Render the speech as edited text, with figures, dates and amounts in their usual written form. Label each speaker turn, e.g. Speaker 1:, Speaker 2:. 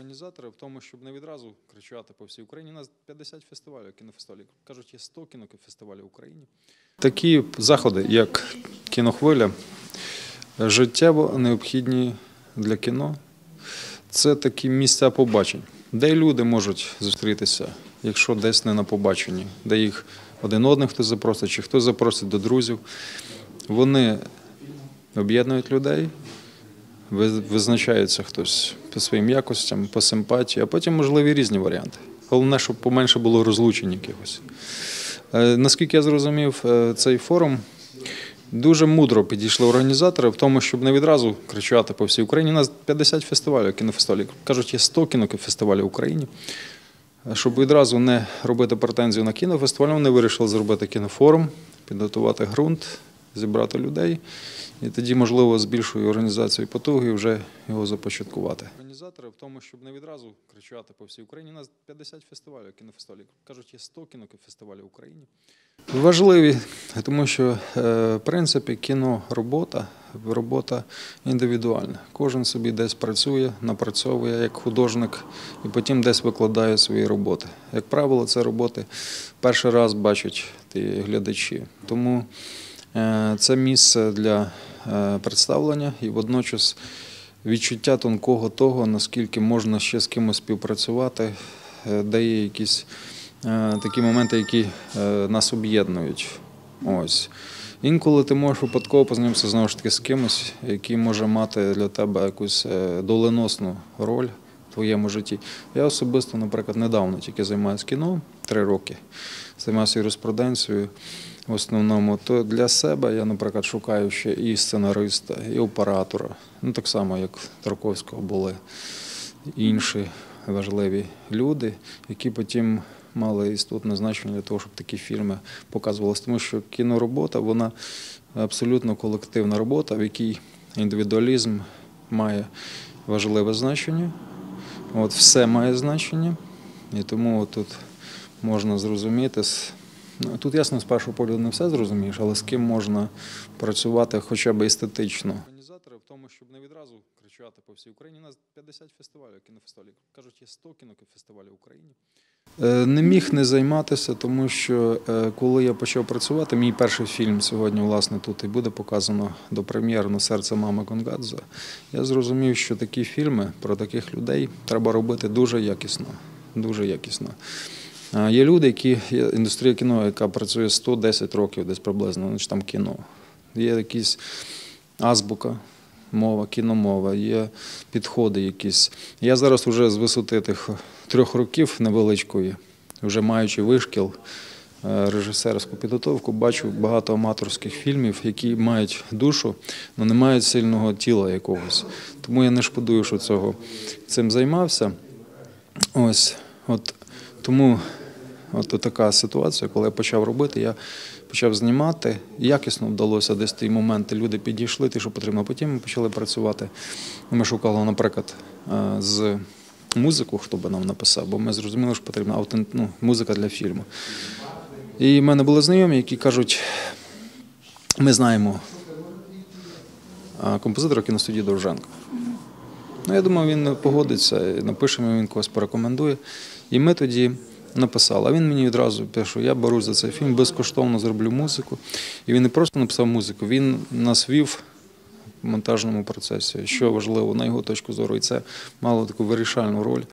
Speaker 1: Організатори в тому, щоб не відразу кричати по всій Україні. У нас 50 фестивалів, кінофестивалів. Кажуть, є 100 кінофестивалів в Україні. Такі заходи, як кінохвиля, життєво необхідні для кіно. Це такі місця побачень, де люди можуть зустрітися, якщо десь не на побаченні, де їх один одних хтось запросить, чи хтось запросить до друзів. Вони об'єднують людей, визначається хтось по своїм якостям, по симпатії, а потім можливі різні варіанти. Головне, щоб поменше було розлучень якихось. Наскільки я зрозумів, цей форум дуже мудро підійшли організатори в тому, щоб не відразу кричати по всій Україні. У нас 50 фестивалів, кінофестивалів. Кажуть, є 100 кінофестивалів в Україні. Щоб відразу не робити претензію на кінофестиваль, вони вирішили зробити кінофорум, підготувати ґрунт, зібрати людей. І тоді, можливо, з більшою організацією потуги вже його започаткувати. Організатори в тому, щоб не відразу кричати по всій Україні. У нас 50 фестивалів, кінофестивалів. Кажуть, є 100 кінофестивалів в Україні. Важливі, тому що, в принципі, кіно робота індивідуальна. Кожен собі десь працює, напрацьовує як художник і потім десь викладає свої роботи. Як правило, це роботи перший раз бачать ті глядачі. Тому це місце для представлення і водночас відчуття тонкого того, наскільки можна ще з кимось співпрацювати, де є якісь такі моменти, які нас об'єднують. Ось. Інколи ти можеш випадково познайомитися знову ж таки з кимось, який може мати для тебе якусь доленосну роль в твоєму житті. Я особисто, наприклад, недавно тільки займаюся кіно, 3 роки, займаюся юриспруденцією. В основному, то для себе я, наприклад, шукаю ще і сценариста, і оператора. Ну, так само, як Тарковського були інші важливі люди, які потім мали істотне значення для того, щоб такі фільми показувалися. Тому що кіноробота, вона абсолютно колективна робота, в якій індивідуалізм має важливе значення. От, все має значення, і тому тут можна зрозуміти. Тут, ясно, з першого погляду не все зрозумієш, але з ким можна працювати хоча б естетично. Організатори в тому, щоб не відразу кричати по всій Україні. У нас 50 фестивалів, кінофестивалів. Кажуть, є 100 кінофестивалів в Україні. Не міг не займатися, тому що коли я почав працювати, мій перший фільм сьогодні, власне, тут і буде показано допрем'єрно «Серце мами Гонгадзе», я зрозумів, що такі фільми про таких людей треба робити дуже якісно. Дуже якісно. Є люди, є індустрія кіно, яка працює 110 років десь приблизно, значить там кіно. Є якісь азбука, мова, кіномова, є підходи якісь. Я зараз вже з висоти тих 3 років невеличкої, вже маючи вишкіл, режисерську підготовку, бачу багато аматорських фільмів, які мають душу, але не мають сильного тіла якогось. Тому я не шкодую, що цим займався. Ось, тому така ситуація, коли я почав робити, я почав знімати, якісно вдалося десь ті моменти, люди підійшли, те, що потрібно, потім ми почали працювати. Ми шукали, наприклад, з музику, хто би нам написав, бо ми зрозуміли, що потрібна музика для фільму. І в мене були знайомі, які кажуть, ми знаємо композитора кіностудії Довженка. Я думав, він погодиться, напишемо, він когось порекомендує. І ми тоді написали. А він мені відразу пише, я берусь за цей фільм, безкоштовно зроблю музику. І він не просто написав музику, він нас вів в монтажному процесі, що важливо, на його точку зору. І це мало таку вирішальну роль.